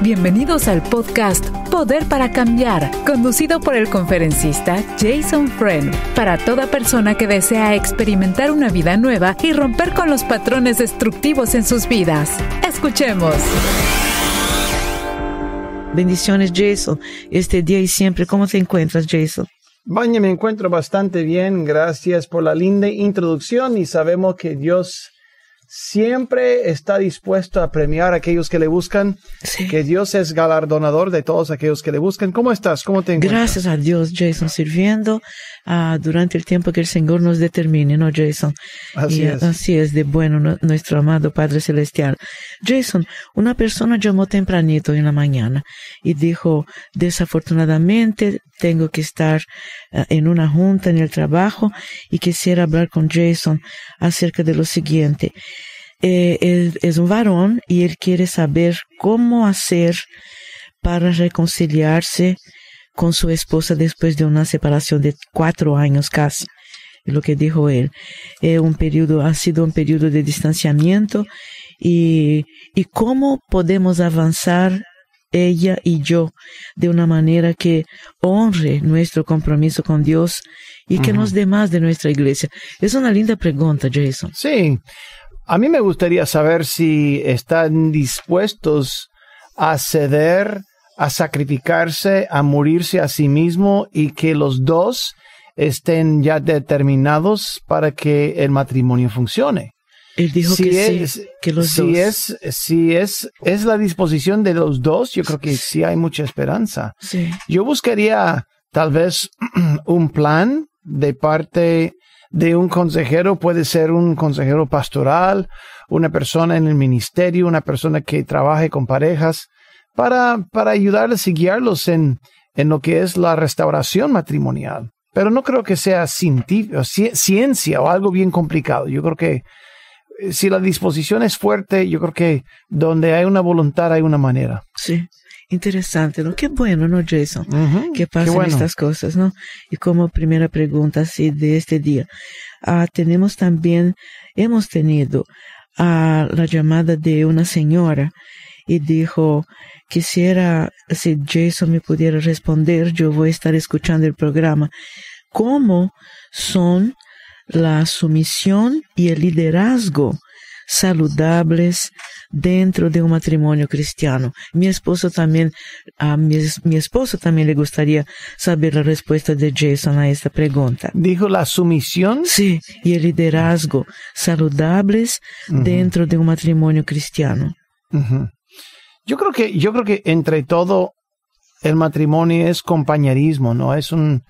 Bienvenidos al podcast Poder para Cambiar, conducido por el conferencista Jason Friend, para toda persona que desea experimentar una vida nueva y romper con los patrones destructivos en sus vidas. Escuchemos. Bendiciones, Jason. Este día y siempre, ¿cómo te encuentras, Jason? Vaya, me encuentro bastante bien. Gracias por la linda introducción y sabemos que Dios siempre está dispuesto a premiar a aquellos que le buscan, sí. Que Dios es galardonador de todos aquellos que le buscan. ¿Cómo estás? ¿Cómo te encuentras? Gracias a Dios, Jason, sirviendo durante el tiempo que el Señor nos determine, ¿no, Jason? Así es de bueno nuestro amado Padre Celestial. Jason, una persona llamó tempranito en la mañana y dijo, desafortunadamente tengo que estar en una junta en el trabajo y quisiera hablar con Jason acerca de lo siguiente. Él es un varón y él quiere saber cómo hacer para reconciliarse con su esposa después de una separación de 4 años casi. Es lo que dijo él. Ha sido un periodo de distanciamiento y cómo podemos avanzar ella y yo de una manera que honre nuestro compromiso con Dios y que nos dé más de nuestra iglesia. Es una linda pregunta, Jason. Sí. A mí me gustaría saber si están dispuestos a ceder, a sacrificarse, a morirse a sí mismo y que los dos estén ya determinados para que el matrimonio funcione. Él dijo que los dos. Si es la disposición de los dos, yo creo que sí hay mucha esperanza. Sí. Yo buscaría tal vez un plan de parte de un consejero. Puede ser un consejero pastoral, una persona en el ministerio, una persona que trabaje con parejas, para ayudarles y guiarlos en lo que es la restauración matrimonial. Pero no creo que sea ciencia o algo bien complicado. Yo creo que si la disposición es fuerte, yo creo que donde hay una voluntad hay una manera. Sí, interesante, ¿no? Qué bueno, ¿no, Jason? Que pasen estas cosas, ¿no? Y como primera pregunta así de este día, hemos tenido la llamada de una señora y dijo, quisiera, si Jason me pudiera responder, yo voy a estar escuchando el programa. ¿Cómo son la sumisión y el liderazgo saludables dentro de un matrimonio cristiano? Mi esposo también le gustaría saber la respuesta de Jason a esta pregunta. ¿Dijo la sumisión? Sí, y el liderazgo saludables dentro de un matrimonio cristiano. Yo creo que entre todo el matrimonio es compañerismo, ¿no? Es un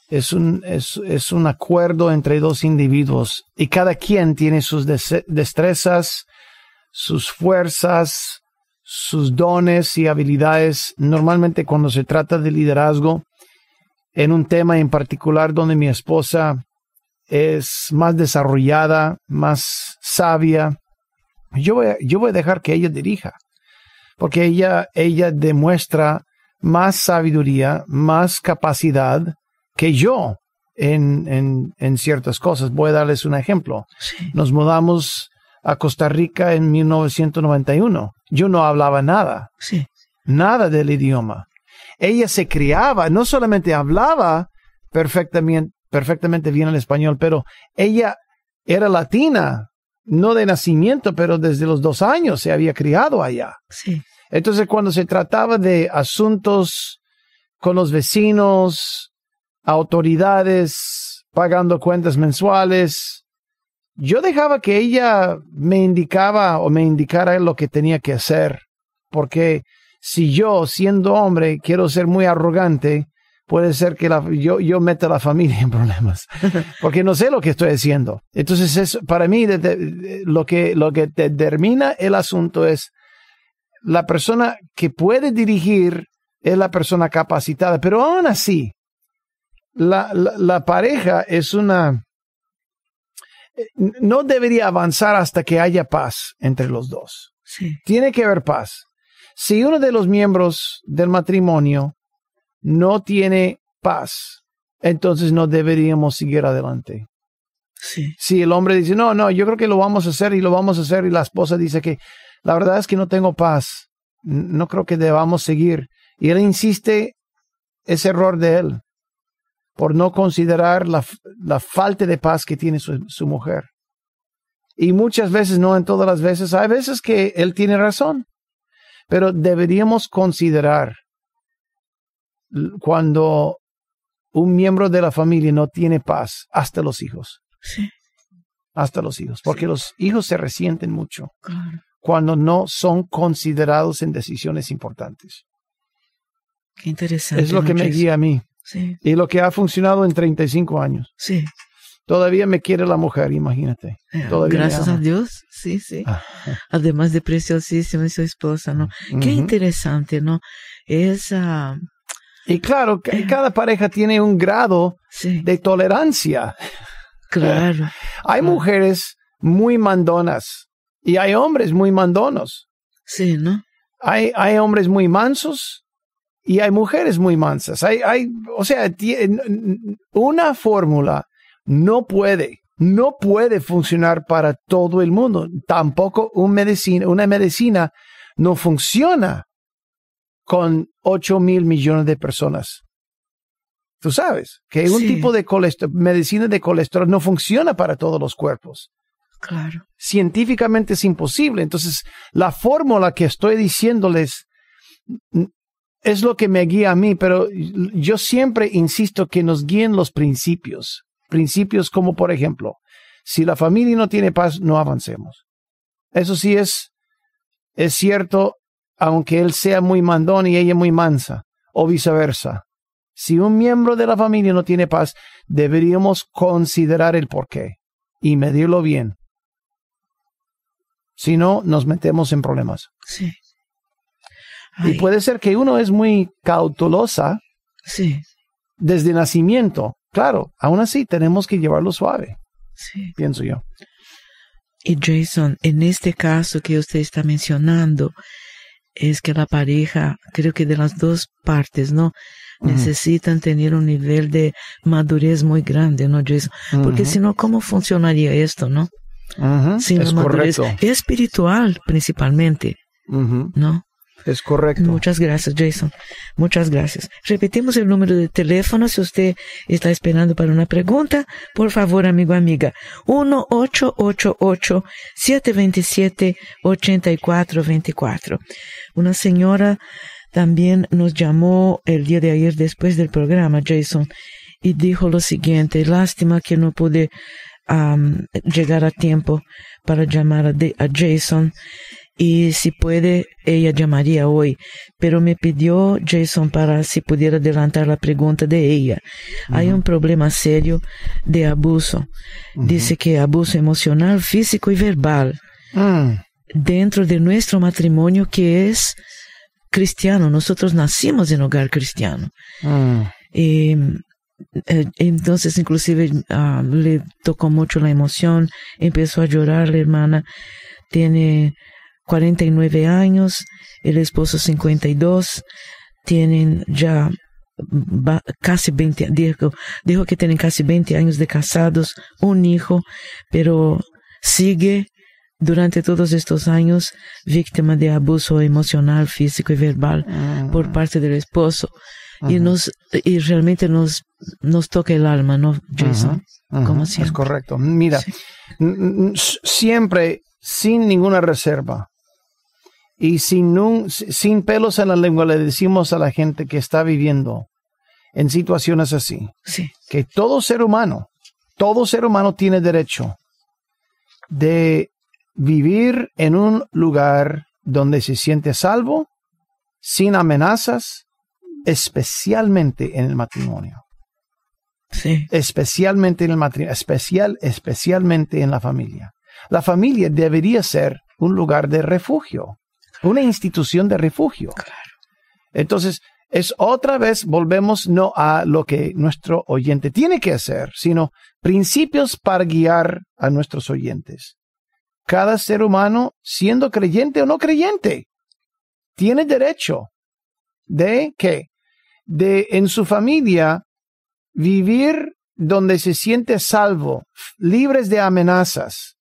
acuerdo entre dos individuos y cada quien tiene sus destrezas, sus fuerzas, sus dones y habilidades. Normalmente cuando se trata de liderazgo, en un tema en particular donde mi esposa es más desarrollada, más sabia, yo voy a dejar que ella dirija, porque ella demuestra más sabiduría, más capacidad que yo en ciertas cosas. Voy a darles un ejemplo. Sí. Nos mudamos a Costa Rica en 1991. Yo no hablaba nada. Sí. Nada del idioma. Ella se criaba, no solamente hablaba perfectamente bien el español, pero ella era latina, no de nacimiento, pero desde los 2 años se había criado allá. Sí. Entonces, cuando se trataba de asuntos con los vecinos, autoridades, pagando cuentas mensuales, yo dejaba que ella me indicara lo que tenía que hacer, porque si yo, siendo hombre, quiero ser muy arrogante, puede ser que yo meta a la familia en problemas, porque no sé lo que estoy haciendo. Entonces, para mí, lo que determina el asunto es la persona que puede dirigir es la persona capacitada, pero aún así, la pareja no debería avanzar hasta que haya paz entre los dos. Sí. Tiene que haber paz. Si uno de los miembros del matrimonio no tiene paz, entonces no deberíamos seguir adelante. Sí. Si el hombre dice, no, yo creo que lo vamos a hacer y la esposa dice que la verdad es que no tengo paz, no creo que debamos seguir. Y él insiste, ese error de él, por no considerar la falta de paz que tiene su mujer. Y muchas veces, no en todas las veces, hay veces que él tiene razón, pero deberíamos considerar cuando un miembro de la familia no tiene paz, hasta los hijos. Sí. Hasta los hijos, porque los hijos se resienten mucho. Claro. Cuando no son considerados en decisiones importantes. Qué interesante. Es lo que me guía a mí. Sí. Y lo que ha funcionado en 35 años. Sí. Todavía me quiere la mujer, imagínate. Todavía gracias a Dios, sí. Además de preciosísima su esposa, ¿no? Qué interesante, ¿no? Y claro, cada pareja tiene un grado de tolerancia. Claro. Hay mujeres muy mandonas y hay hombres muy mandonos. Sí, ¿no? Hay hombres muy mansos y hay mujeres muy mansas. O sea, una fórmula no puede funcionar para todo el mundo. Tampoco una medicina no funciona con 8,000 millones de personas. Tú sabes que un tipo de medicina de colesterol no funciona para todos los cuerpos. Claro. Científicamente es imposible. Entonces, la fórmula que estoy diciéndoles es lo que me guía a mí, pero yo siempre insisto que nos guíen los principios. Principios como, por ejemplo, si la familia no tiene paz, no avancemos. Eso sí es cierto, aunque él sea muy mandón y ella muy mansa, o viceversa. Si un miembro de la familia no tiene paz, deberíamos considerar el porqué y medirlo bien. Si no, nos metemos en problemas. Sí. Y puede ser que uno es muy cautelosa desde nacimiento. Claro, aún así tenemos que llevarlo suave, pienso yo. Y Jason, en este caso que usted está mencionando, es que la pareja, creo que de las dos partes, ¿no? Necesitan tener un nivel de madurez muy grande, ¿no, Jason? Porque si no, ¿cómo funcionaría esto, no? Sin la madurez espiritual, principalmente, ¿no? Es correcto. Muchas gracias, Jason. Muchas gracias. Repetimos el número de teléfono si usted está esperando para una pregunta. Por favor, amigo, amiga. 1-888-727-8424. Una señora también nos llamó el día de ayer después del programa, Jason, y dijo lo siguiente: lástima que no pude llegar a tiempo para llamar a Jason. Y si puede, ella llamaría hoy. Pero me pidió Jason para si pudiera adelantar la pregunta de ella. Hay un problema serio de abuso. Dice que abuso emocional, físico y verbal. Dentro de nuestro matrimonio que es cristiano. Nosotros nacimos en hogar cristiano. Entonces, inclusive, le tocó mucho la emoción. Empezó a llorar la hermana. Tiene 49 años, el esposo 52, tienen ya casi 20, dijo que tienen casi 20 años de casados, un hijo, pero sigue durante todos estos años víctima de abuso emocional, físico y verbal por parte del esposo. Y realmente nos toca el alma, ¿no, Jason? Como siempre. Es correcto. Mira, siempre, sin ninguna reserva, y sin pelos en la lengua, le decimos a la gente que está viviendo en situaciones así, que todo ser humano tiene derecho de vivir en un lugar donde se siente salvo, sin amenazas, especialmente en el matrimonio. Especialmente en el matrimonio, especialmente en la familia. La familia debería ser un lugar de refugio. Una institución de refugio. Claro. Entonces, otra vez volvemos no a lo que nuestro oyente tiene que hacer, sino principios para guiar a nuestros oyentes. Cada ser humano, siendo creyente o no creyente, tiene derecho de en su familia vivir donde se siente salvo, libres de amenazas,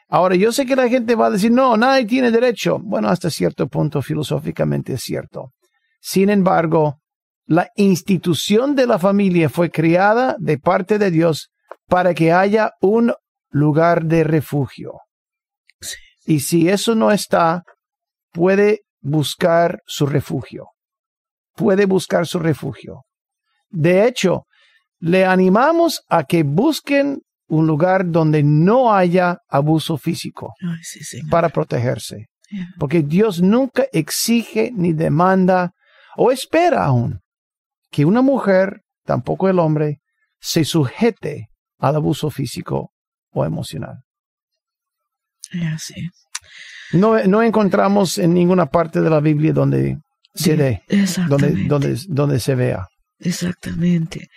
Ahora, yo sé que la gente va a decir, no, nadie tiene derecho. Bueno, hasta cierto punto filosóficamente es cierto. Sin embargo, la institución de la familia fue creada de parte de Dios para que haya un lugar de refugio. Sí. Y si eso no está, puede buscar su refugio. Puede buscar su refugio. De hecho, le animamos a que busquen un lugar donde no haya abuso físico. Ay, sí, para protegerse. Yeah. Porque Dios nunca exige ni demanda o espera aún que una mujer, tampoco el hombre, se sujete al abuso físico o emocional. Yeah, sí. No encontramos en ninguna parte de la Biblia donde se dé, donde se vea. Exactamente.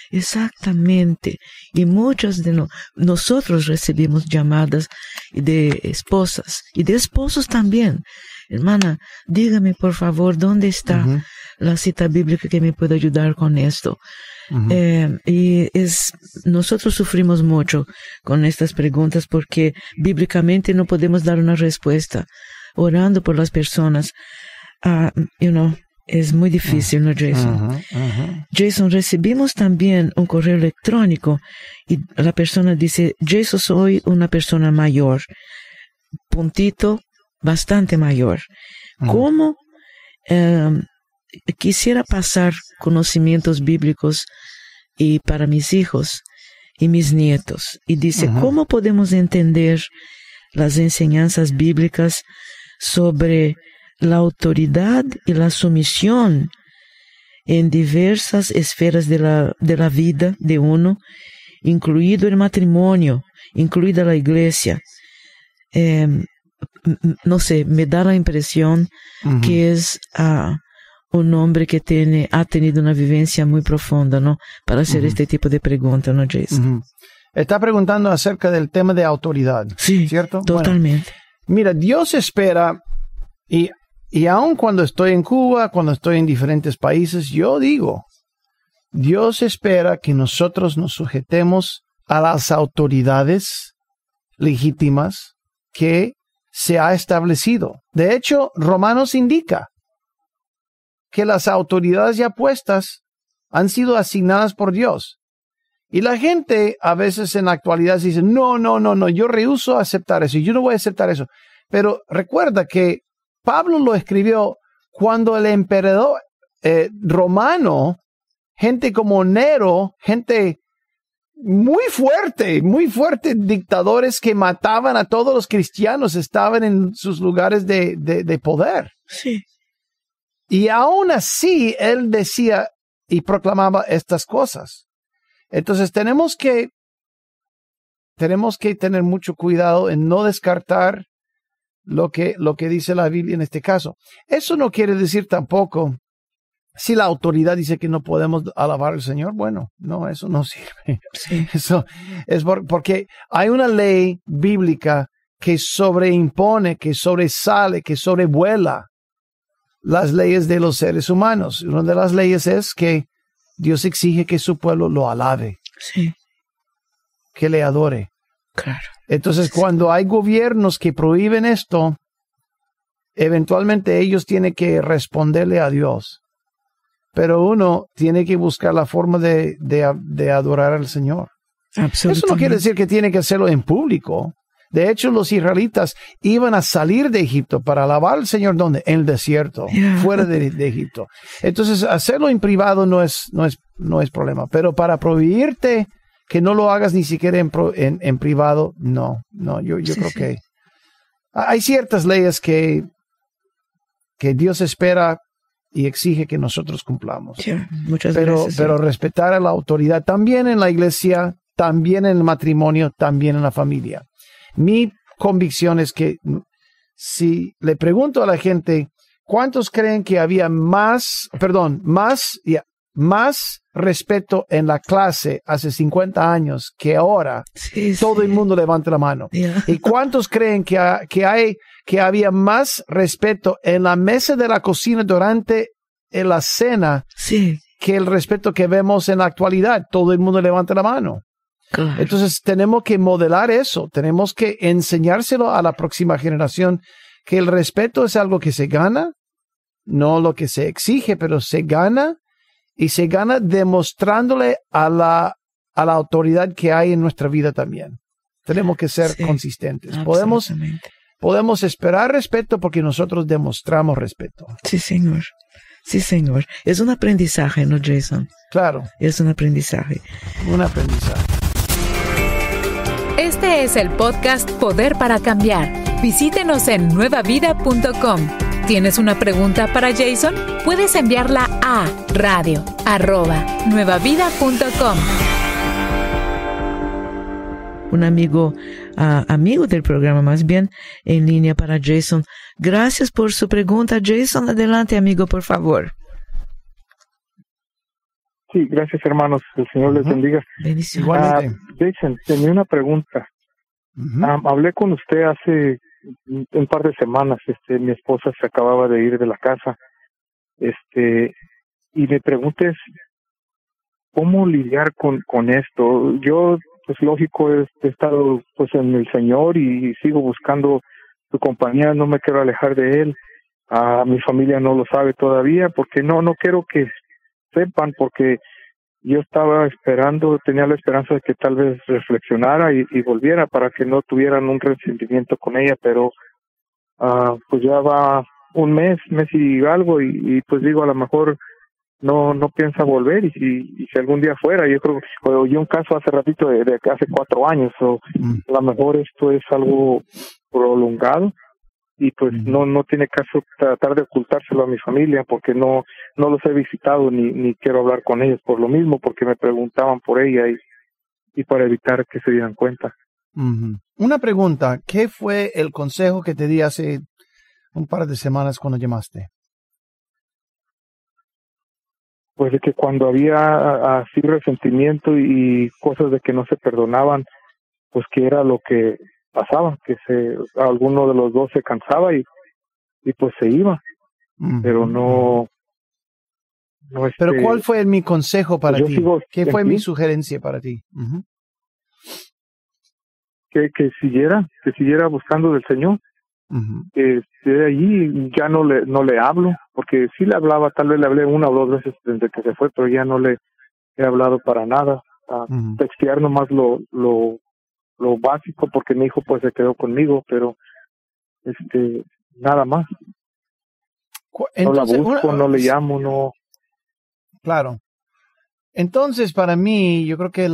Y muchos de nosotros recibimos llamadas de esposas y de esposos también. Hermana, dígame por favor, ¿dónde está la cita bíblica que me puede ayudar con esto? Nosotros sufrimos mucho con estas preguntas porque bíblicamente no podemos dar una respuesta. Orando por las personas, es muy difícil, ¿no, Jason? Jason, recibimos también un correo electrónico y la persona dice, Jason, soy una persona mayor, bastante mayor. ¿Cómo quisiera pasar conocimientos bíblicos y para mis hijos y mis nietos? Y dice, ¿cómo podemos entender las enseñanzas bíblicas sobre la autoridad y la sumisión en diversas esferas de la vida de uno, incluido el matrimonio, incluida la iglesia? No sé, me da la impresión que es un hombre que ha tenido una vivencia muy profunda, ¿no? Para hacer este tipo de preguntas, ¿no, Jason? Está preguntando acerca del tema de autoridad, sí, ¿cierto? Totalmente. Bueno, mira, Dios espera, y aun cuando estoy en Cuba, cuando estoy en diferentes países, yo digo, Dios espera que nosotros nos sujetemos a las autoridades legítimas que se ha establecido. De hecho, Romanos indica que las autoridades ya puestas han sido asignadas por Dios. Y la gente a veces en la actualidad dice, no, yo rehúso aceptar eso, yo no voy a aceptar eso. Pero recuerda que Pablo lo escribió cuando el emperador romano, gente como Nero, gente muy fuerte, dictadores que mataban a todos los cristianos, estaban en sus lugares de poder. Sí. Y aún así, él decía y proclamaba estas cosas. Entonces tenemos que tener mucho cuidado en no descartar lo que dice la Biblia en este caso. Eso no quiere decir tampoco, si la autoridad dice que no podemos alabar al Señor, bueno, no, eso no sirve. Sí. Eso es porque hay una ley bíblica que sobreimpone, que sobresale, que sobrevuela las leyes de los seres humanos. Una de las leyes es que Dios exige que su pueblo lo alabe. Sí. Que le adore. Claro. Entonces, cuando hay gobiernos que prohíben esto, eventualmente ellos tienen que responderle a Dios. Pero uno tiene que buscar la forma de adorar al Señor. Eso no quiere decir que tiene que hacerlo en público. De hecho, los israelitas iban a salir de Egipto para alabar al Señor, ¿dónde? En el desierto, fuera de Egipto. Entonces, hacerlo en privado no es problema. Pero para prohibirte que no lo hagas ni siquiera en privado, no, yo creo que hay ciertas leyes que Dios espera y exige que nosotros cumplamos. Sí, muchas veces. Pero respetar a la autoridad también en la iglesia, también en el matrimonio, también en la familia. Mi convicción es que si le pregunto a la gente, ¿cuántos creen que había más respeto en la clase hace 50 años que ahora? Sí, todo el mundo levanta la mano. Yeah. ¿Y cuántos creen que había más respeto en la mesa de la cocina durante la cena sí, que el respeto que vemos en la actualidad? Todo el mundo levanta la mano. Claro. Entonces tenemos que modelar eso, tenemos que enseñárselo a la próxima generación, que el respeto es algo que se gana, no lo que se exige, pero se gana, y se gana demostrándole a la autoridad que hay en nuestra vida también. Tenemos que ser consistentes. Podemos esperar respeto porque nosotros demostramos respeto. Sí, señor. Sí, señor. Es un aprendizaje, ¿no, Jason? Claro. Es un aprendizaje. Un aprendizaje. Este es el podcast Poder para Cambiar. Visítenos en nuevavida.com. ¿Tienes una pregunta para Jason? Puedes enviarla a radio@nuevavida.com. Un amigo del programa, más bien, en línea para Jason. Gracias por su pregunta. Jason, adelante, amigo, por favor. Sí, gracias, hermanos. El Señor les bendiga. Bendiciones. Jason, tenía una pregunta. Hablé con usted hace un par de semanas. Mi esposa se acababa de ir de la casa. Y me pregunté cómo lidiar con esto. Yo, pues lógico, he estado pues en el Señor y sigo buscando su compañía. No me quiero alejar de Él. Mi familia no lo sabe todavía porque no quiero que sepan, porque yo estaba esperando, tenía la esperanza de que tal vez reflexionara y volviera para que no tuvieran un resentimiento con ella, pero pues ya va un mes y algo y pues digo, a lo mejor no piensa volver y si algún día fuera, yo creo que oí un caso hace ratito de hace 4 años, a lo mejor esto es algo prolongado y pues no tiene caso tratar de ocultárselo a mi familia porque no los he visitado ni quiero hablar con ellos por lo mismo, porque me preguntaban por ella y para evitar que se dieran cuenta. Una pregunta, ¿qué fue el consejo que te di hace un par de semanas cuando llamaste? Pues de que cuando había así resentimiento y cosas de que no se perdonaban, pues que era lo que pasaba, que alguno de los dos se cansaba y pues se iba, pero no Pero ¿cuál fue mi consejo para ti? ¿Qué fue mi sugerencia para ti? Que siguiera buscando del Señor. Que esté allí, ya no le hablo, porque sí le hablaba, tal vez le hablé 1 o 2 veces desde que se fue, pero ya no le he hablado para nada. Textear nomás lo básico, porque mi hijo pues se quedó conmigo, pero nada más. Entonces, no la busco, no le llamo, no. Claro. Entonces, para mí, yo creo que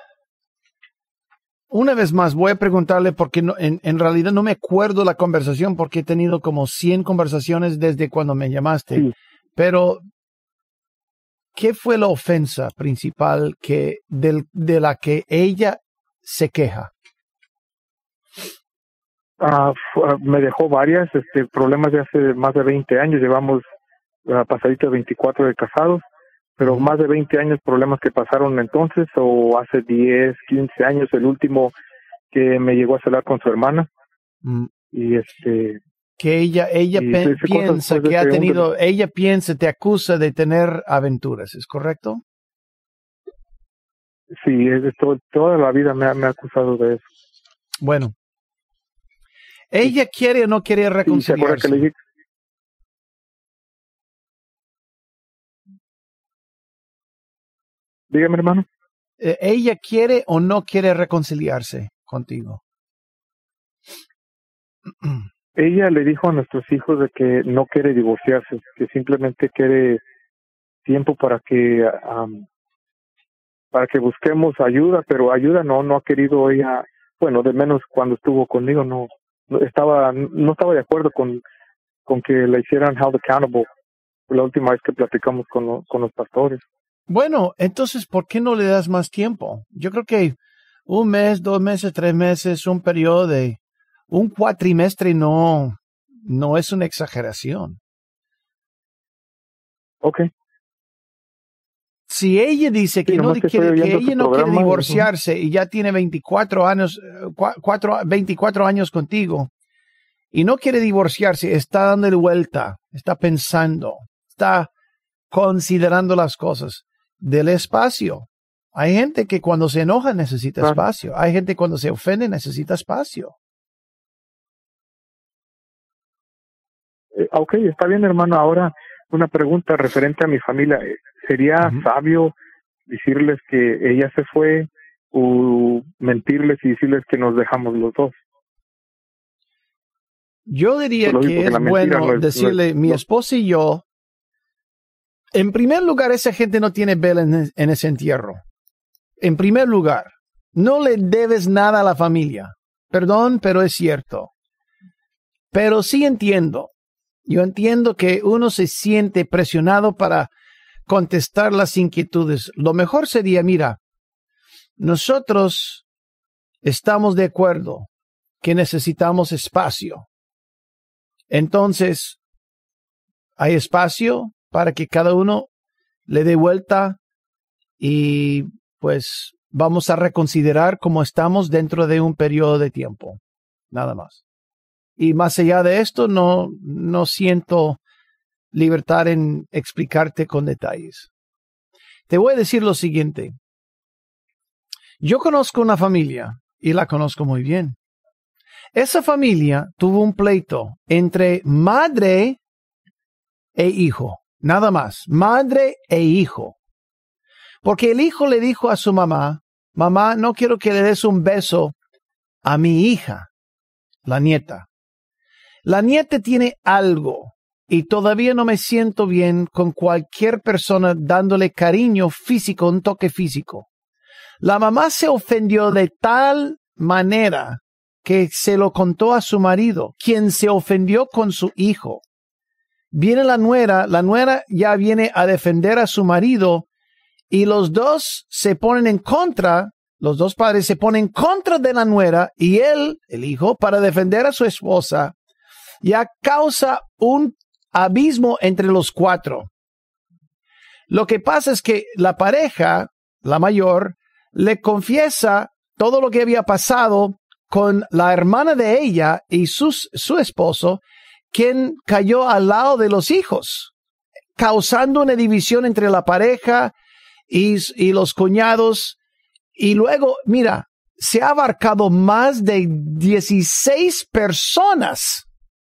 una vez más voy a preguntarle, porque en realidad no me acuerdo la conversación, porque he tenido como 100 conversaciones desde cuando me llamaste. Sí. Pero, ¿qué fue la ofensa principal de la que ella se queja? Me dejó varias problemas de hace más de 20 años. Llevamos pasadito de 24 de casados, pero más de 20 años problemas que pasaron entonces, o hace 10, 15 años, el último que me llegó a celar con su hermana. Y que ella piensa que ha tenido, ella te acusa de tener aventuras, ¿es correcto? Sí, toda la vida me ha acusado de eso. Bueno, ¿ella quiere o no quiere reconciliarse? Sí, ¿se acuerda que le dije? Dígame, hermano. ¿Ella quiere o no quiere reconciliarse contigo? Ella le dijo a nuestros hijos de que no quiere divorciarse, que simplemente quiere tiempo para que busquemos ayuda, pero ayuda no ha querido ella. Bueno, de menos cuando estuvo conmigo no estaba de acuerdo con que la hicieran held accountable la última vez que platicamos con los pastores. Bueno, entonces, ¿por qué no le das más tiempo? Yo creo que 1 mes, 2 meses, 3 meses, un periodo de un cuatrimestre no es una exageración. Okay. Si ella dice que no quiere divorciarse y ya tiene 24 años contigo y no quiere divorciarse, está dándole vuelta, está pensando, está considerando las cosas. Del espacio. Hay gente que cuando se enoja necesita espacio. Hay gente que cuando se ofende necesita espacio. Ok, está bien, hermano. Ahora una pregunta referente a mi familia. ¿Sería sabio decirles que ella se fue o mentirles y decirles que nos dejamos los dos? Yo diría que es bueno decirle, mi esposa y yo, en primer lugar, esa gente no tiene vela en ese entierro. En primer lugar, no le debes nada a la familia. Perdón, pero es cierto. Pero sí entiendo. Yo entiendo que uno se siente presionado para contestar las inquietudes. Lo mejor sería, mira, nosotros estamos de acuerdo que necesitamos espacio. Entonces, hay espacio para que cada uno le dé vuelta y pues vamos a reconsiderar cómo estamos dentro de un periodo de tiempo. Nada más. Y más allá de esto, no siento libertad en explicarte con detalles. Te voy a decir lo siguiente. Yo conozco una familia y la conozco muy bien. Esa familia tuvo un pleito entre madre e hijo. Nada más. Madre e hijo. Porque el hijo le dijo a su mamá, mamá, no quiero que le des un beso a mi hija, la nieta. La nieta tiene algo y todavía no me siento bien con cualquier persona dándole cariño físico, un toque físico. La mamá se ofendió de tal manera que se lo contó a su marido, quien se ofendió con su hijo. Viene la nuera ya viene a defender a su marido y los dos se ponen en contra, los dos padres se ponen en contra de la nuera y él, el hijo, para defender a su esposa, ya causa un abismo entre los cuatro. Lo que pasa es que la pareja, la mayor, le confiesa todo lo que había pasado con la hermana de ella y su esposo, quien cayó al lado de los hijos, causando una división entre la pareja y los cuñados. Y luego, mira, se ha abarcado más de 16 personas.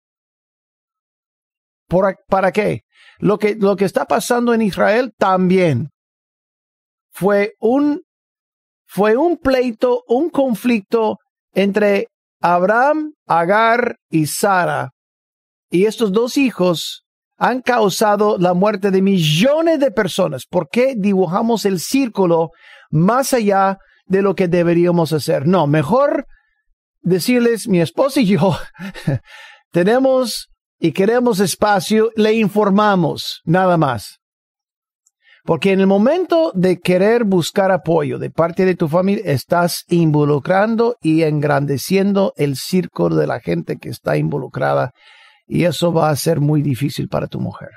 ¿Para qué? Lo que está pasando en Israel también fue un pleito, un conflicto entre Abraham, Agar y Sara. Y estos dos hijos han causado la muerte de millones de personas. ¿Por qué dibujamos el círculo más allá de lo que deberíamos hacer? No, mejor decirles, mi esposa y yo tenemos y queremos espacio, le informamos, nada más. Porque en el momento de querer buscar apoyo de parte de tu familia, estás involucrando y engrandeciendo el círculo de la gente que está involucrada. Y eso va a ser muy difícil para tu mujer.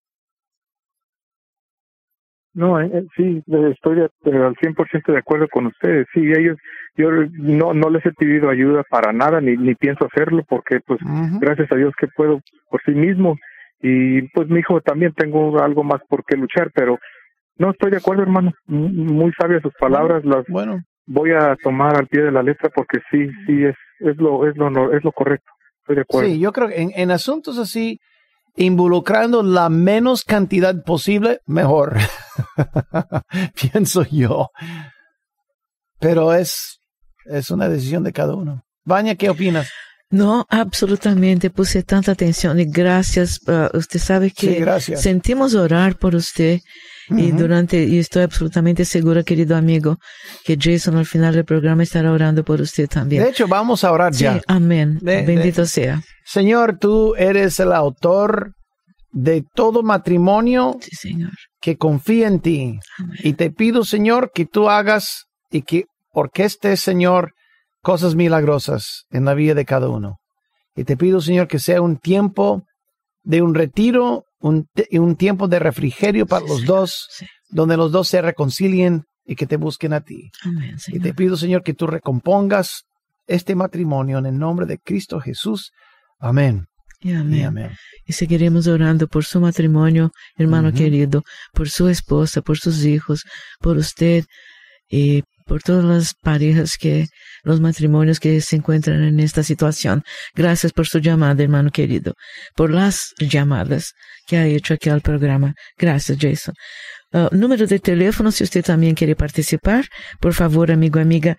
No, sí, estoy al 100% de acuerdo con ustedes. Sí, yo no les he pedido ayuda para nada, ni pienso hacerlo, porque pues gracias a Dios que puedo por sí mismo. Y pues mi hijo también tengo algo más por qué luchar, pero no estoy de acuerdo, hermano. Muy sabias sus palabras, las voy a tomar al pie de la letra, porque sí es lo correcto. Estoy de acuerdo. Sí, yo creo que en asuntos así, involucrando la menos cantidad posible, mejor. Pienso yo. Pero es una decisión de cada uno. Vania, ¿qué opinas? No, absolutamente. Puse tanta atención y gracias. Usted sabe que sentimos orar por usted. Y estoy absolutamente segura, querido amigo, que Jason al final del programa estará orando por usted también. De hecho, vamos a orar ya. Sí, amén. Bendito sea. Señor, tú eres el autor de todo matrimonio que confía en ti. Amén. Y te pido, Señor, que tú hagas y que orquestes, Señor, cosas milagrosas en la vida de cada uno. Y te pido, Señor, que sea un tiempo de un retiro, un tiempo de refrigerio para los dos, donde los dos se reconcilien y que te busquen a ti. Amén, y te pido, Señor, que tú recompongas este matrimonio en el nombre de Cristo Jesús. Amén. Y amén. Y seguiremos orando por su matrimonio, hermano querido, por su esposa, por sus hijos, por usted. y por todas las parejas los matrimonios que se encuentran en esta situación. Gracias por su llamada, hermano querido, por las llamadas que ha hecho aquí al programa. Gracias, Jason. Número de teléfono, si usted también quiere participar, por favor, amigo, amiga,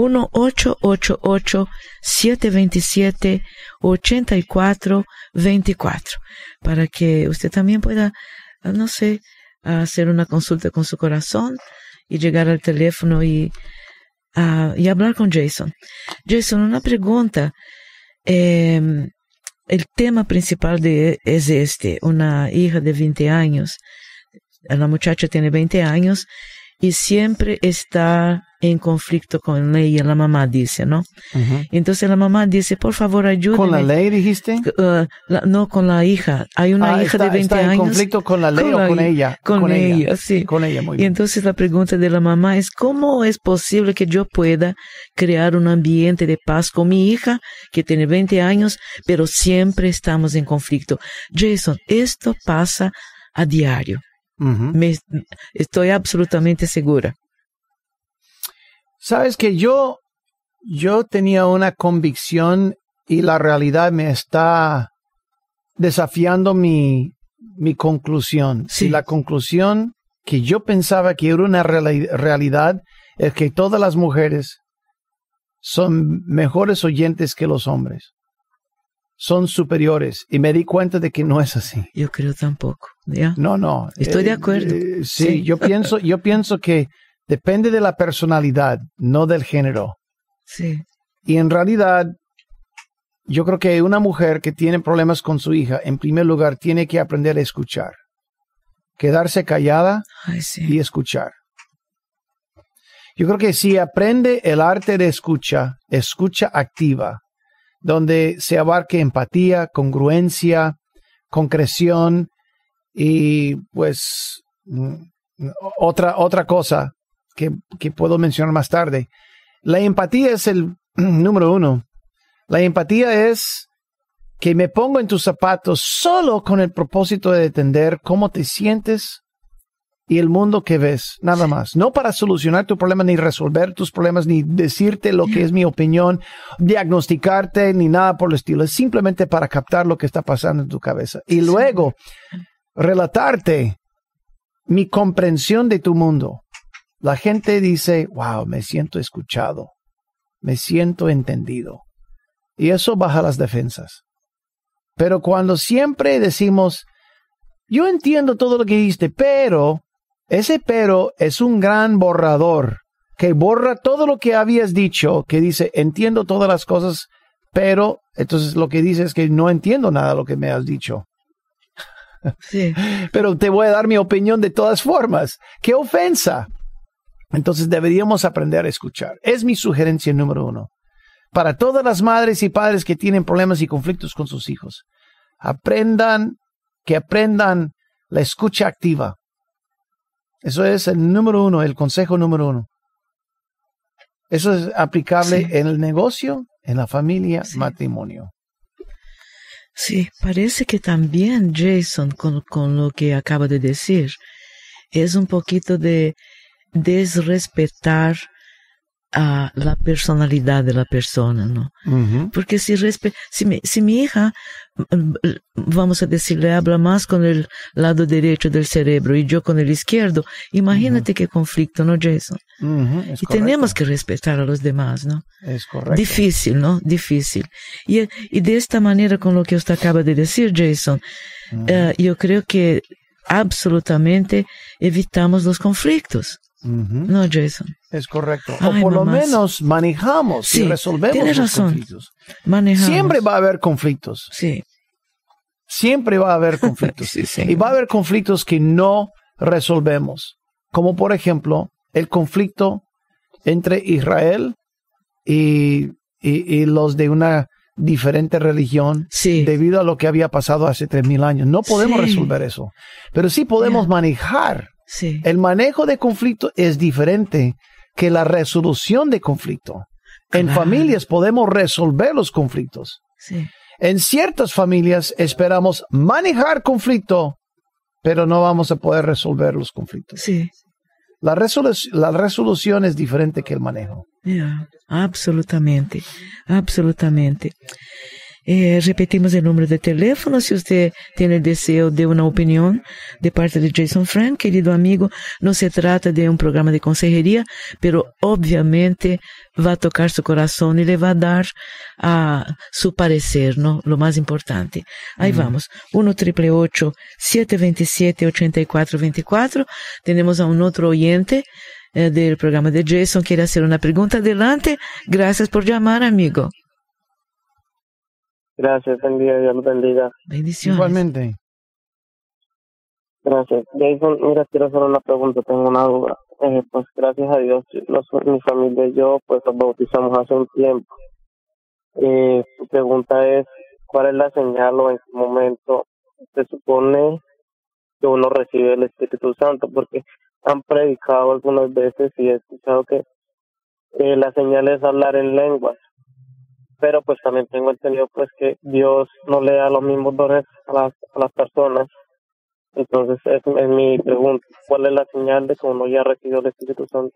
1-888-727-8424, para que usted también pueda, no sé, hacer una consulta con su corazón y llegar al teléfono y hablar con Jason. Jason, una pregunta. El tema principal es una hija de 20 años. La muchacha tiene 20 años y siempre está en conflicto con ella, la mamá dice, ¿no? Uh-huh. Entonces la mamá dice, por favor, ayúdame. ¿Con la ley dijiste? No, con la hija. Hay una hija de 20 años. ¿Está en conflicto con la ley o con ella? Con ella, sí. Con ella, muy bien. Y entonces la pregunta de la mamá es, ¿cómo es posible que yo pueda crear un ambiente de paz con mi hija, que tiene 20 años, pero siempre estamos en conflicto? Jason, esto pasa a diario. Uh-huh. Estoy absolutamente segura. Sabes que yo tenía una convicción y la realidad me está desafiando mi conclusión. Sí. Y la conclusión que yo pensaba que era una realidad es que todas las mujeres son mejores oyentes que los hombres. Son superiores. Y me di cuenta de que no es así. Yo creo tampoco. ¿Ya? No. Estoy de acuerdo. Sí, yo pienso que depende de la personalidad, no del género. Sí. Y en realidad, yo creo que una mujer que tiene problemas con su hija, en primer lugar, tiene que aprender a escuchar. Quedarse callada y escuchar. Yo creo que si aprende el arte de escucha activa, donde se abarque empatía, congruencia, concreción y pues otra cosa que puedo mencionar más tarde. La empatía es el número 1. La empatía es que me pongo en tus zapatos solo con el propósito de entender cómo te sientes y el mundo que ves, nada más. No para solucionar tu problema, ni resolver tus problemas, ni decirte lo que es mi opinión, diagnosticarte, ni nada por el estilo. Es simplemente para captar lo que está pasando en tu cabeza. Y luego, relatarte mi comprensión de tu mundo. La gente dice, wow, me siento escuchado, me siento entendido. Y eso baja las defensas. Pero cuando siempre decimos, yo entiendo todo lo que dijiste, pero ese pero es un gran borrador que borra todo lo que habías dicho, que dice, entiendo todas las cosas, pero entonces lo que dice es que no entiendo nada de lo que me has dicho. Sí. Pero te voy a dar mi opinión de todas formas. ¡Qué ofensa! Entonces deberíamos aprender a escuchar. Es mi sugerencia número 1. Para todas las madres y padres que tienen problemas y conflictos con sus hijos. Aprendan la escucha activa. Eso es el número 1, el consejo número 1. Eso es aplicable en el negocio, en la familia, matrimonio. Sí, parece que también, Jason, con lo que acaba de decir, es un poquito de desrespetar a la personalidad de la persona, ¿no? Uh-huh. Porque si mi hija, vamos a decir, le habla más con el lado derecho del cerebro y yo con el izquierdo, imagínate qué conflicto, ¿no, Jason? Uh-huh, y tenemos que respetar a los demás, ¿no? Es correcto. Difícil, ¿no? Difícil. Y de esta manera, con lo que usted acaba de decir, Jason, yo creo que absolutamente evitamos los conflictos. Uh-huh. No, Jason. Es correcto. O por lo menos manejamos y resolvemos los conflictos. Manejamos. Siempre va a haber conflictos. Sí. Siempre va a haber conflictos. Sí. Y va a haber conflictos que no resolvemos. Como por ejemplo, el conflicto entre Israel y los de una diferente religión debido a lo que había pasado hace 3,000 años. No podemos resolver eso. Pero sí podemos manejar. Sí. El manejo de conflicto es diferente que la resolución de conflicto. En familias podemos resolver los conflictos. Sí. En ciertas familias esperamos manejar conflicto, pero no vamos a poder resolver los conflictos. Sí. La resolución es diferente que el manejo. Yeah, absolutamente. Repetimos el número de teléfono si usted tiene el deseo de una opinión de parte de Jason Friend, querido amigo. No se trata de un programa de consejería, pero obviamente va a tocar su corazón y le va a dar su parecer, ¿no? Lo más importante. Ahí vamos. 1-888-727-8424. Tenemos a un otro oyente del programa de Jason. Quiere hacer una pregunta. Adelante. Gracias por llamar, amigo. Gracias, buen día, Dios los bendiga. Bendiciones. Igualmente. Gracias. Jason, mira, quiero hacer una pregunta, tengo una duda. Pues gracias a Dios, mi familia y yo, pues nos bautizamos hace un tiempo. Su pregunta es, ¿cuál es la señal o en qué momento se supone que uno recibe el Espíritu Santo? Porque han predicado algunas veces y he escuchado que la señal es hablar en lenguas. Pero pues también tengo entendido pues que Dios no le da los mismos dones a las personas. Entonces es mi pregunta, ¿cuál es la señal de que uno ya recibió el Espíritu Santo?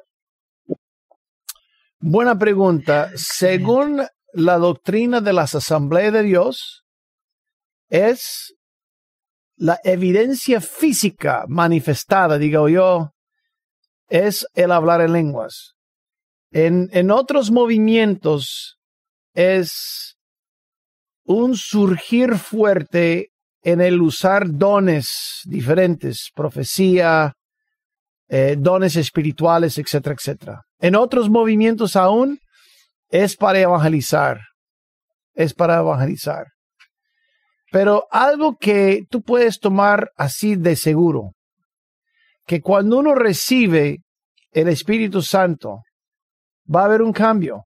Buena pregunta. Según la doctrina de las Asambleas de Dios, es la evidencia física manifestada, digo yo, es el hablar en lenguas. En otros movimientos es un surgir fuerte en el usar dones diferentes, profecía, dones espirituales, etcétera, etcétera. En otros movimientos aún es para evangelizar. Pero algo que tú puedes tomar así de seguro, que cuando uno recibe el Espíritu Santo, va a haber un cambio.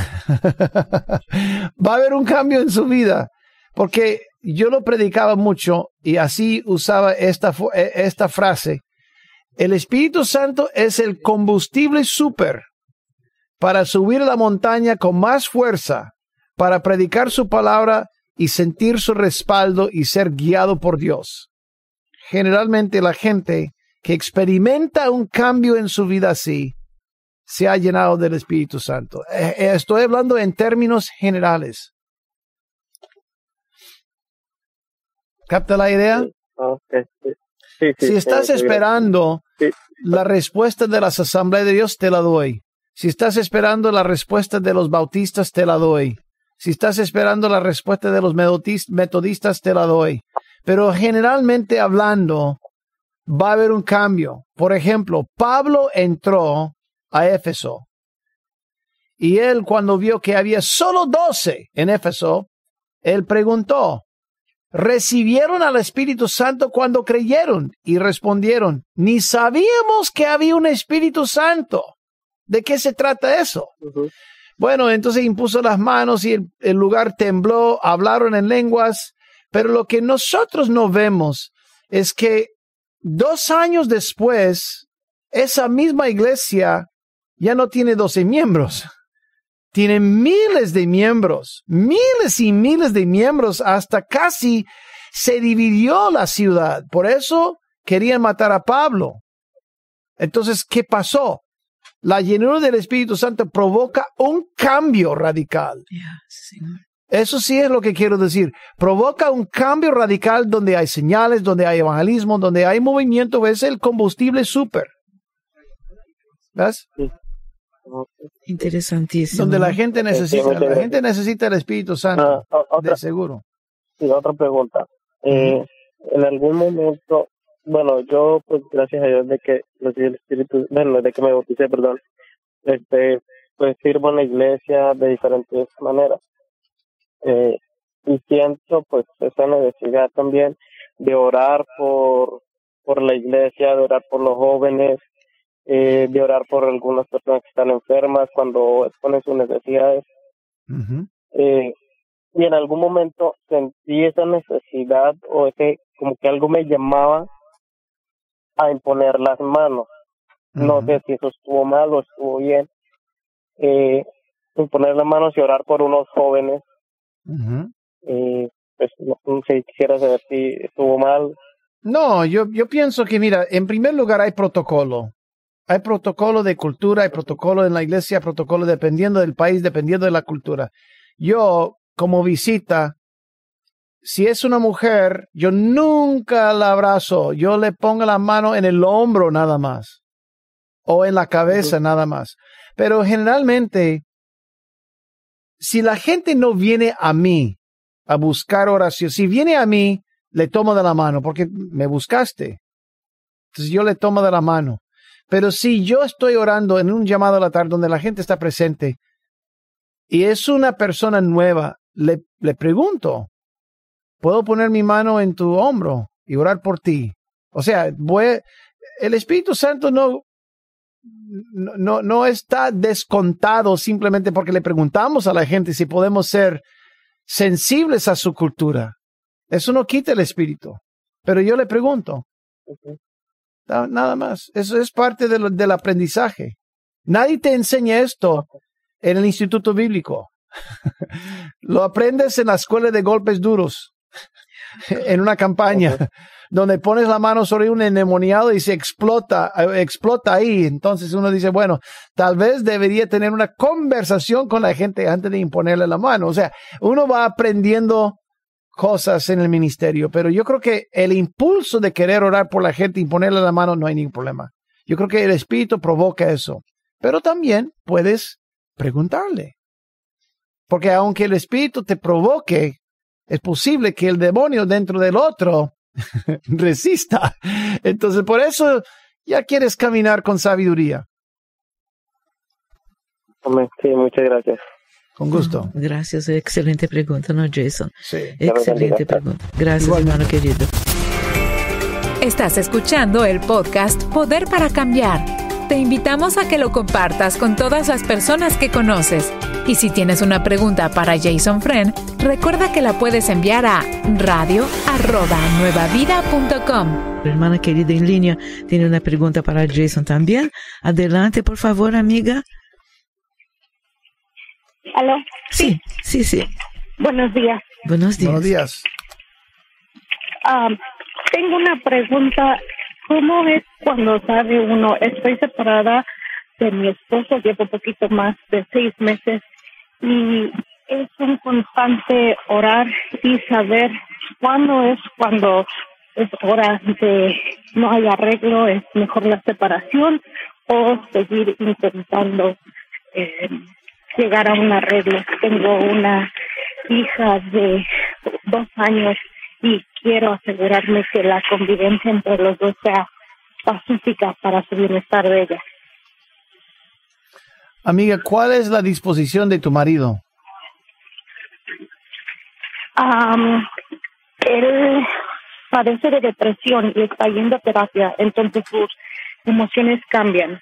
Va a haber un cambio en su vida, porque yo lo predicaba mucho y así usaba esta frase: el Espíritu Santo es el combustible súper para subir la montaña con más fuerza, para predicar su palabra y sentir su respaldo y ser guiado por Dios. Generalmente la gente que experimenta un cambio en su vida así se ha llenado del Espíritu Santo. Estoy hablando en términos generales. ¿Capta la idea? Okay. Sí, si estás esperando la respuesta de las Asambleas de Dios, te la doy. Si estás esperando la respuesta de los bautistas, te la doy. Si estás esperando la respuesta de los metodistas, te la doy. Pero generalmente hablando, va a haber un cambio. Por ejemplo, Pablo entró a Éfeso. Y él, cuando vio que había solo 12 en Éfeso, él preguntó, ¿recibieron al Espíritu Santo cuando creyeron? Y respondieron, ni sabíamos que había un Espíritu Santo. ¿De qué se trata eso? Uh-huh. Bueno, entonces impuso las manos y el lugar tembló, hablaron en lenguas, pero lo que nosotros no vemos es que 2 años después, esa misma iglesia ya no tiene 12 miembros, tiene miles de miembros, miles y miles de miembros, hasta casi se dividió la ciudad. Por eso querían matar a Pablo. Entonces, ¿qué pasó? La llenura del Espíritu Santo provoca un cambio radical. Eso sí es lo que quiero decir. Provoca un cambio radical donde hay señales, donde hay evangelismo, donde hay movimiento. Es el combustible súper. ¿Ves? Interesantísimo. Donde la gente necesita el Espíritu Santo, de seguro. Sí, otra pregunta. En algún momento, bueno, yo pues gracias a Dios de que recibí el Espíritu, bueno, de que me bauticé, perdón, pues sirvo en la iglesia de diferentes maneras. Y siento pues esa necesidad también de orar por la iglesia, de orar por los jóvenes, de orar por algunas personas que están enfermas cuando exponen sus necesidades. Uh-huh. Y en algún momento sentí esa necesidad o como que algo me llamaba a imponer las manos. Uh-huh. No sé si eso estuvo mal o estuvo bien. Imponer las manos y orar por unos jóvenes. Uh-huh. Pues no sé, quisiera saber si estuvo mal. No, yo pienso que, mira, en primer lugar hay protocolo. Hay protocolo de cultura, hay protocolo en la iglesia, hay protocolo dependiendo del país, dependiendo de la cultura. Yo, como visita, si es una mujer, yo nunca la abrazo. Yo le pongo la mano en el hombro nada más. O en la cabeza nada más. Pero generalmente, si la gente no viene a mí a buscar oración, si viene a mí, le tomo de la mano porque me buscaste. Entonces yo le tomo de la mano. Pero si yo estoy orando en un llamado a la tarde donde la gente está presente y es una persona nueva, le pregunto, ¿puedo poner mi mano en tu hombro y orar por ti? O sea, el Espíritu Santo no está descontado simplemente porque le preguntamos a la gente si podemos ser sensibles a su cultura. Eso no quita el Espíritu. Pero yo le pregunto. Nada más. Eso es parte del aprendizaje. Nadie te enseña esto en el instituto bíblico. Lo aprendes en la escuela de golpes duros. En una campaña donde pones la mano sobre un endemoniado y se explota ahí. Entonces uno dice, bueno, tal vez debería tener una conversación con la gente antes de imponerle la mano. O sea, uno va aprendiendo cosas en el ministerio, pero yo creo que el impulso de querer orar por la gente y ponerle la mano no hay ningún problema. Yo creo que el Espíritu provoca eso, pero también puedes preguntarle, porque aunque el Espíritu te provoque, es posible que el demonio dentro del otro resista. Entonces, por eso ya quieres caminar con sabiduría. Sí, muchas gracias. Con gusto. Gracias, excelente pregunta, ¿no, Jason? Sí. Excelente pregunta. Gracias, hermano querido. Estás escuchando el podcast Poder para Cambiar. Te invitamos a que lo compartas con todas las personas que conoces. Y si tienes una pregunta para Jason Friend, recuerda que la puedes enviar a radio@nuevavida.com. La hermana querida en línea tiene una pregunta para Jason también. Adelante, por favor, amiga. ¿Aló? Sí. Buenos días. Buenos días. Buenos días. Tengo una pregunta. ¿Cómo es cuando sabe uno? Estoy separada de mi esposo, llevo poquito más de 6 meses y es un constante orar y saber cuando es hora de no hay arreglo, es mejor la separación o seguir intentando llegar a un arreglo. Tengo una hija de 2 años y quiero asegurarme que la convivencia entre los dos sea pacífica para su bienestar de ella. Amiga, ¿cuál es la disposición de tu marido? Él padece de depresión y está yendo a terapia, entonces sus emociones cambian.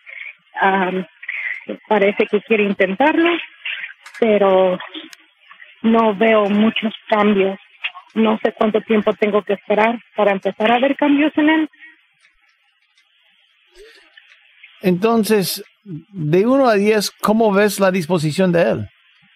Parece que quiere intentarlo, pero no veo muchos cambios. No sé cuánto tiempo tengo que esperar para empezar a ver cambios en él. Entonces, de 1 a 10, ¿cómo ves la disposición de él?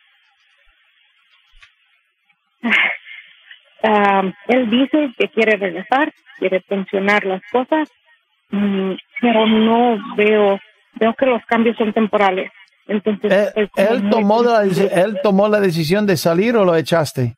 Él dice que quiere regresar, quiere pensionar las cosas, pero no veo que los cambios son temporales. Entonces, ¿Él tomó la decisión de salir o lo echaste?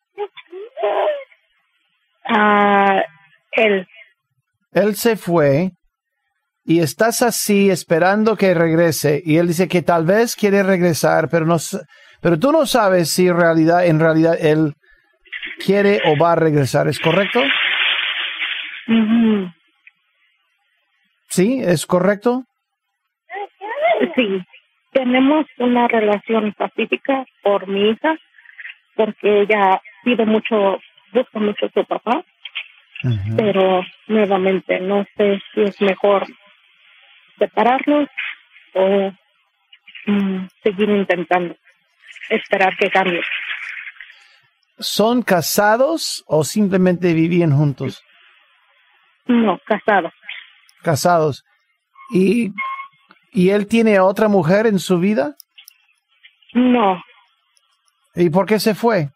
Él se fue y estás así esperando que regrese y él dice que tal vez quiere regresar, pero tú no sabes si en realidad él quiere o va a regresar, ¿es correcto? Uh-huh. ¿Sí? ¿Es correcto? Sí, tenemos una relación pacífica por mi hija, porque ella busca mucho a su papá, uh-huh. Pero nuevamente no sé si es mejor separarlos o seguir intentando esperar que cambie. ¿Son casados o simplemente vivían juntos? No, casados. Casados. ¿Y él tiene otra mujer en su vida? No. ¿Y por qué se fue?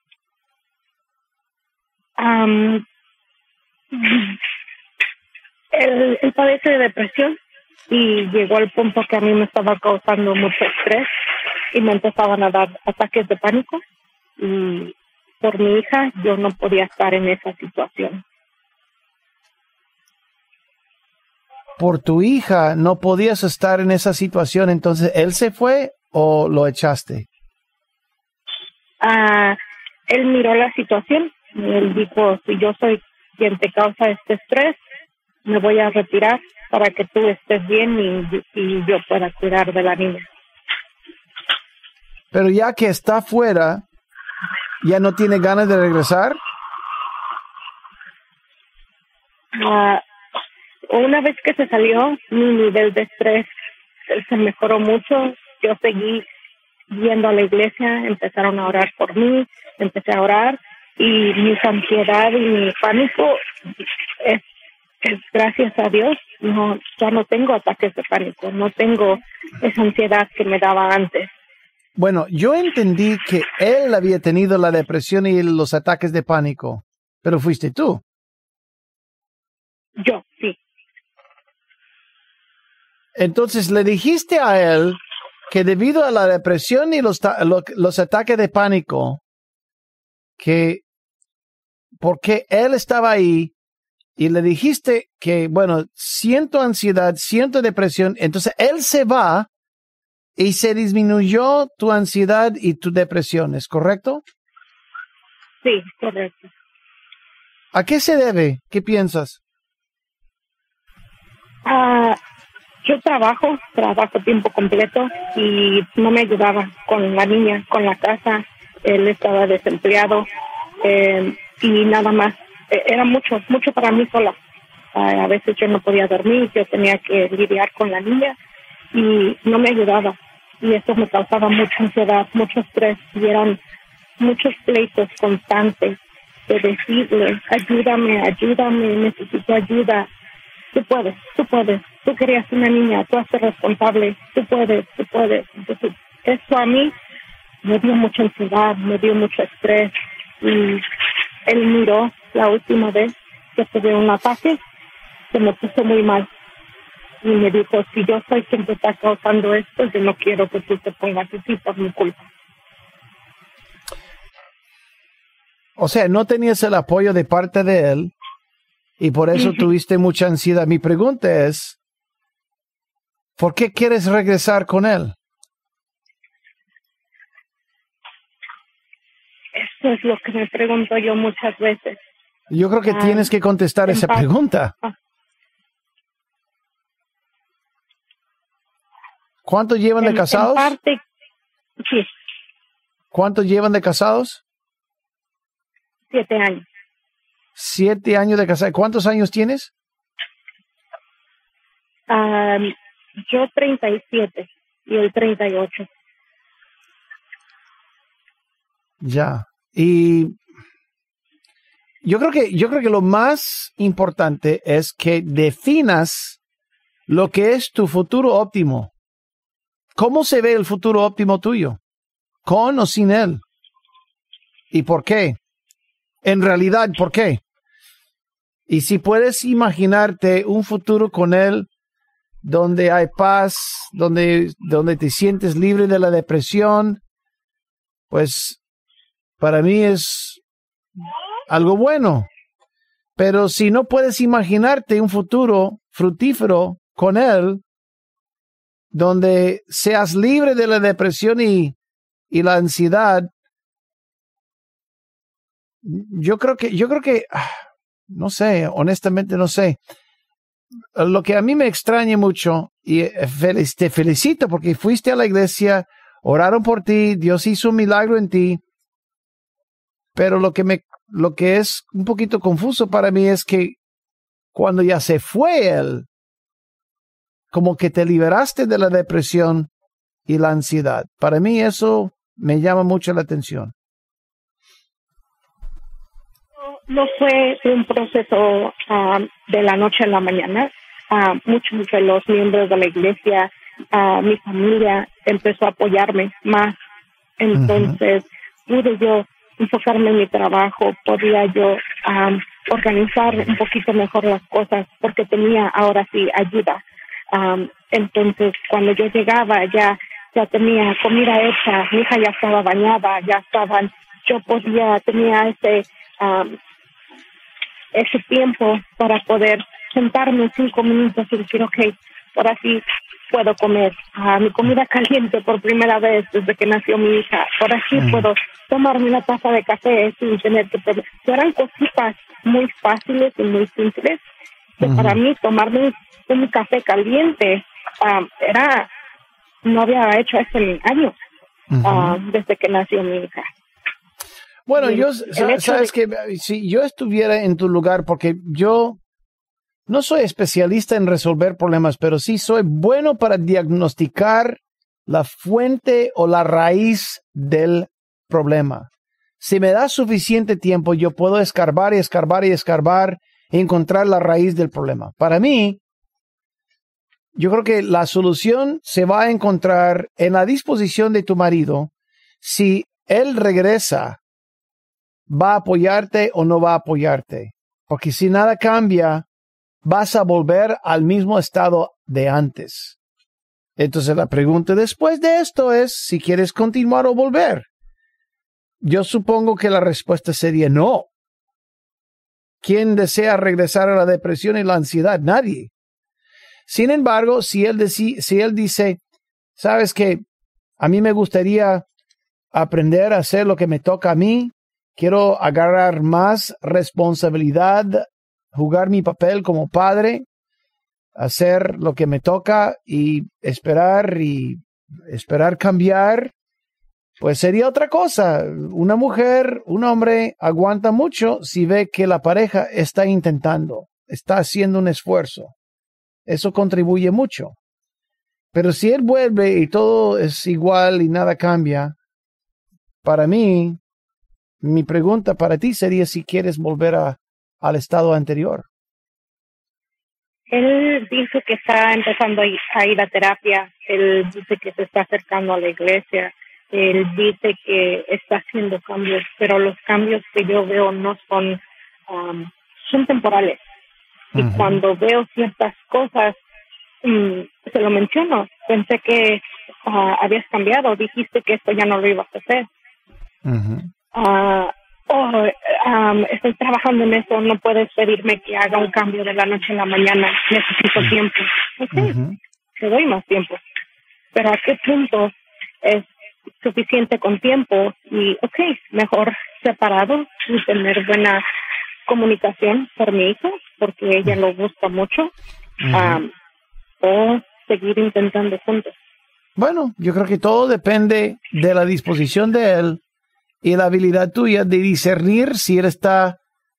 Él padece de depresión y llegó al punto que a mí me estaba causando mucho estrés y me empezaban a dar ataques de pánico, y por mi hija yo no podía estar en esa situación. Por tu hija no podías estar en esa situación, entonces ¿él se fue o lo echaste? Él miró la situación y él dijo, si yo soy quien te causa este estrés, me voy a retirar para que tú estés bien y yo pueda cuidar de la niña. Pero ya que está fuera, ¿ya no tiene ganas de regresar? Una vez que se salió, mi nivel de estrés se mejoró mucho. Yo seguí yendo a la iglesia, empezaron a orar por mí, empecé a orar, y mi ansiedad y mi pánico es gracias a Dios, ya no tengo ataques de pánico, no tengo esa ansiedad que me daba antes. Bueno, yo entendí que él había tenido la depresión y los ataques de pánico, pero fuiste tú. Yo, sí. Entonces le dijiste a él que debido a la depresión y los ataques de pánico, que porque él estaba ahí, y le dijiste que, bueno, siento ansiedad, siento depresión, entonces él se va y se disminuyó tu ansiedad y tu depresión, ¿es correcto? Sí, correcto. ¿A qué se debe? ¿Qué piensas? Yo trabajo tiempo completo y no me ayudaba con la niña, con la casa. Él estaba desempleado y nada más. Era mucho para mí sola. A veces yo no podía dormir, yo tenía que lidiar con la niña y no me ayudaba. Y eso me causaba mucha ansiedad, mucho estrés, y eran muchos pleitos constantes de decirle, ayúdame, necesito ayuda. Tú puedes, tú querías una niña, tú haces responsable, tú puedes. Entonces, eso a mí me dio mucha ansiedad, me dio mucho estrés, y él miró la última vez que tuve un ataque, se me puso muy mal y me dijo, si yo soy quien te está causando esto, yo no quiero que tú te pongas así por mi culpa. O sea, no tenías el apoyo de parte de él y por eso tuviste mucha ansiedad. Mi pregunta es, ¿por qué quieres regresar con él? Eso es lo que me pregunto yo muchas veces. Yo creo que tienes que contestar esa pregunta. ¿Cuánto llevan de casados? En parte, sí. ¿Cuánto llevan de casados? 7 años. 7 años de casados. ¿Cuántos años tienes? Yo 37 y él 38. Ya. Y yo creo que lo más importante es que definas lo que es tu futuro óptimo. ¿Cómo se ve el futuro óptimo tuyo? ¿Con o sin él? ¿Y por qué? En realidad, ¿por qué? Y si puedes imaginarte un futuro con él donde hay paz, donde te sientes libre de la depresión, pues para mí es algo bueno. Pero si no puedes imaginarte un futuro fructífero con él, donde seas libre de la depresión y la ansiedad, yo creo que, no sé, honestamente no sé. Lo que a mí me extraña mucho, y te felicito porque fuiste a la iglesia, oraron por ti, Dios hizo un milagro en ti, pero lo que es un poquito confuso para mí es que cuando ya se fue él, como que te liberaste de la depresión y la ansiedad. Para mí eso me llama mucho la atención. No fue un proceso de la noche a la mañana. Muchos de los miembros de la iglesia, mi familia empezó a apoyarme más. Entonces pude yo enfocarme en mi trabajo, podía yo organizar un poquito mejor las cosas porque tenía ahora sí ayuda. Entonces, cuando yo llegaba, ya tenía comida hecha, mi hija ya estaba bañada, yo tenía ese tiempo para poder sentarme 5 minutos y decir, okay, ahora sí puedo comer mi comida caliente por primera vez desde que nació mi hija. Ahora sí puedo tomarme una taza de café sin tener que perder. Eran cositas muy fáciles y muy simples que para mí tomarme un café caliente no había hecho eso en años desde que nació mi hija. Bueno, sabes que si yo estuviera en tu lugar, porque yo no soy especialista en resolver problemas, pero sí soy bueno para diagnosticar la fuente o la raíz del problema. Si me da suficiente tiempo, yo puedo escarbar y encontrar la raíz del problema. Para mí, yo creo que la solución se va a encontrar en la disposición de tu marido. Si él regresa, ¿va a apoyarte o no va a apoyarte? Porque si nada cambia, vas a volver al mismo estado de antes. Entonces la pregunta después de esto es si quieres continuar o volver. Yo supongo que la respuesta sería no. ¿Quién desea regresar a la depresión y la ansiedad? Nadie. Sin embargo, si él dice, ¿sabes qué? A mí me gustaría aprender a hacer lo que me toca a mí. Quiero agarrar más responsabilidad, jugar mi papel como padre, hacer lo que me toca y esperar cambiar, pues sería otra cosa. Una mujer, un hombre aguanta mucho si ve que la pareja está intentando, está haciendo un esfuerzo. Eso contribuye mucho. Pero si él vuelve y todo es igual y nada cambia, para mí, mi pregunta para ti sería si quieres volver al estado anterior. Él dice que está empezando a ir a terapia. Él dice que se está acercando a la iglesia. Él dice que está haciendo cambios, pero los cambios que yo veo no son temporales. Y cuando veo ciertas cosas, se lo menciono. Pensé que habías cambiado. Dijiste que esto ya no lo ibas a hacer. Estoy trabajando en eso, no puedes pedirme que haga un cambio de la noche a la mañana, necesito tiempo. Okay, te doy más tiempo, pero ¿a qué punto es suficiente con tiempo? Y mejor separado y tener buena comunicación por mi hijo, porque ella lo busca mucho, o seguir intentando juntos. Bueno, yo creo que todo depende de la disposición de él y la habilidad tuya de discernir si él está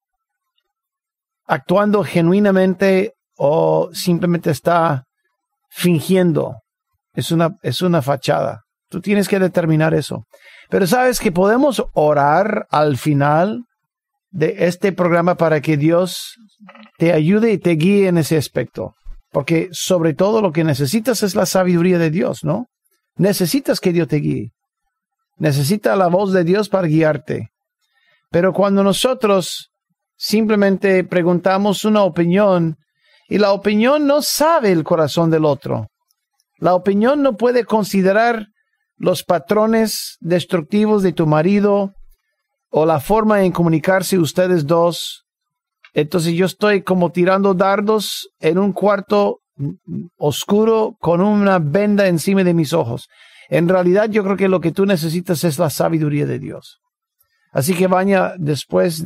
actuando genuinamente o simplemente está fingiendo. Es una fachada. Tú tienes que determinar eso. Pero sabes que podemos orar al final de este programa para que Dios te ayude y te guíe en ese aspecto. Porque sobre todo lo que necesitas es la sabiduría de Dios, ¿no? Necesitas que Dios te guíe. Necesita la voz de Dios para guiarte. Pero cuando nosotros simplemente preguntamos una opinión y la opinión no sabe el corazón del otro, la opinión no puede considerar los patrones destructivos de tu marido o la forma en comunicarse ustedes dos, entonces yo estoy como tirando dardos en un cuarto oscuro con una venda encima de mis ojos. En realidad yo creo que lo que tú necesitas es la sabiduría de Dios. Así que Vania, después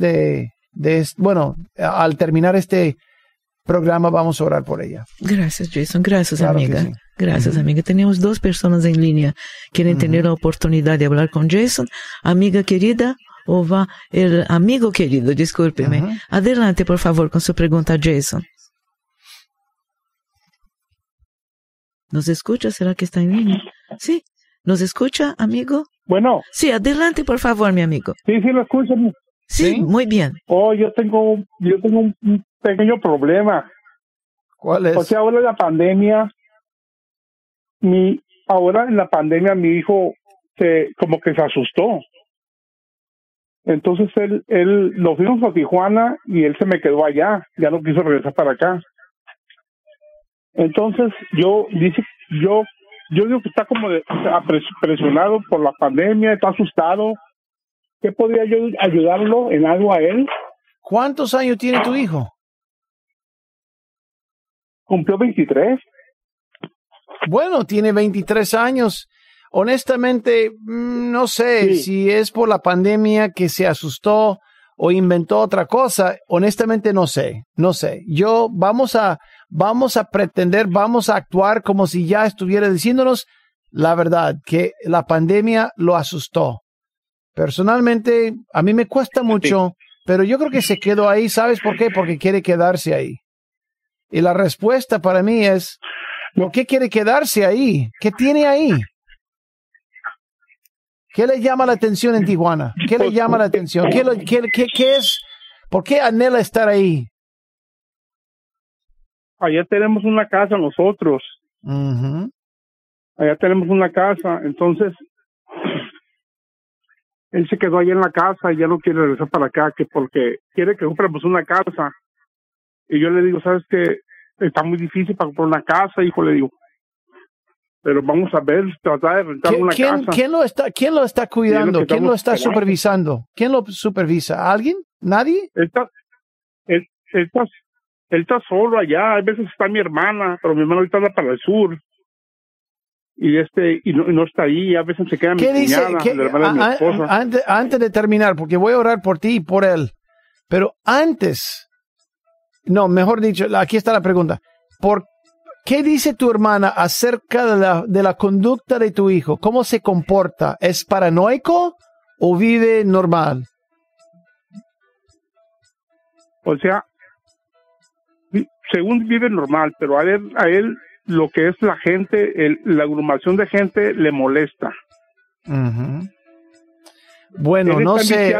al terminar este programa vamos a orar por ella. Gracias, Jason. Gracias, claro, amiga. Sí. Gracias, amiga. Tenemos 2 personas en línea que quieren tener la oportunidad de hablar con Jason. Amiga querida, o va el amigo querido, discúlpeme. Adelante, por favor, con su pregunta, Jason. ¿Nos escucha? ¿Será que está en línea? Sí. ¿Nos escucha, amigo? Bueno. Sí, adelante, por favor, mi amigo. Sí, lo escucho. Sí, muy bien. Yo tengo un pequeño problema. ¿Cuál es? O sea, ahora en la pandemia, mi hijo como que se asustó. Entonces él lo fuimos a Tijuana y él se me quedó allá. Ya no quiso regresar para acá. Entonces, yo digo que está como presionado por la pandemia, está asustado. ¿Qué podría yo ayudarlo en algo a él? ¿Cuántos años tiene tu hijo? Cumplió 23. Bueno, tiene 23 años. Honestamente, no sé si es por la pandemia que se asustó o inventó otra cosa. Honestamente, no sé. Vamos a pretender, vamos a actuar como si ya estuviera diciéndonos la verdad, que la pandemia lo asustó. Personalmente, a mí me cuesta mucho, pero yo creo que se quedó ahí. ¿Sabes por qué? Porque quiere quedarse ahí. Y la respuesta para mí es, ¿por qué quiere quedarse ahí? ¿Qué tiene ahí? ¿Qué le llama la atención en Tijuana? ¿Qué le llama la atención? ¿Qué es? ¿Por qué anhela estar ahí? Allá tenemos una casa nosotros. Uh-huh. Allá tenemos una casa. Entonces, él se quedó allá en la casa y ya no quiere regresar para acá, que porque quiere que compremos una casa. Y yo le digo, ¿sabes qué? Está muy difícil para comprar una casa, hijo, le digo. Pero vamos a ver, tratar de rentar una casa. ¿Quién lo está cuidando? ¿Quién lo está supervisando? ¿Quién lo supervisa? ¿Alguien? ¿Nadie? Él está solo allá. A veces está mi hermana, pero mi hermana ahorita anda para el sur. Y no está ahí. A veces se queda mi cuñada, la hermana de mi esposa. Antes de terminar, porque voy a orar por ti y por él. Pero mejor dicho, aquí está la pregunta. ¿Qué dice tu hermana acerca de la conducta de tu hijo? ¿Cómo se comporta? ¿Es paranoico o vive normal? O sea, según vive normal, pero a él lo que es la gente, la agrupación de gente le molesta. Uh-huh. Bueno, no sé.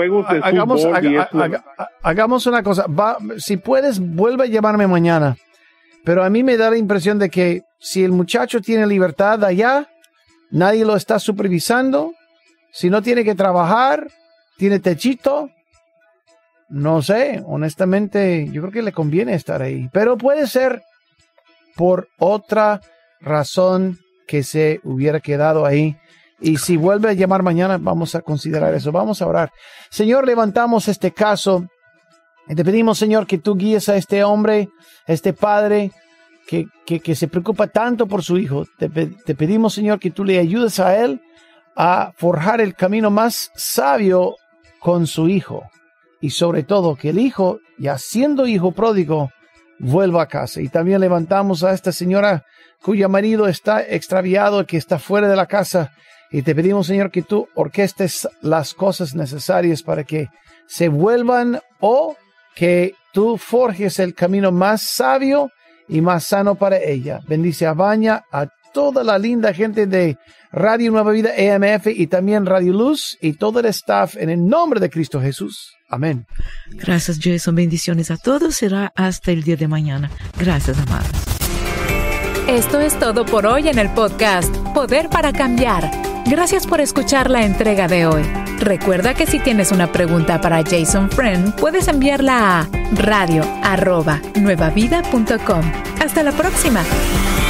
Hagamos una cosa. Si puedes, vuelve a llamarme mañana. Pero a mí me da la impresión de que si el muchacho tiene libertad allá, nadie lo está supervisando, si no tiene que trabajar, tiene techito, no sé, honestamente, yo creo que le conviene estar ahí. Pero puede ser por otra razón que se hubiera quedado ahí. Y si vuelve a llamar mañana, vamos a considerar eso. Vamos a orar. Señor, levantamos este caso. Y te pedimos, Señor, que tú guíes a este hombre, a este padre que se preocupa tanto por su hijo. Te pedimos, Señor, que tú le ayudes a él a forjar el camino más sabio con su hijo. Y sobre todo, que el hijo, ya siendo hijo pródigo, vuelva a casa. Y también levantamos a esta señora cuyo marido está extraviado, que está fuera de la casa. Y te pedimos, Señor, que tú orquestes las cosas necesarias para que se vuelvan o que tú forjes el camino más sabio y más sano para ella. Bendice a Vania, a toda la linda gente de Radio Nueva Vida EMF y también Radio Luz y todo el staff en el nombre de Cristo Jesús. Amén. Gracias, Jason. Bendiciones a todos. Será hasta el día de mañana. Gracias, amados. Esto es todo por hoy en el podcast Poder para Cambiar. Gracias por escuchar la entrega de hoy. Recuerda que si tienes una pregunta para Jason Friend, puedes enviarla a radio@nuevavida.com. Hasta la próxima.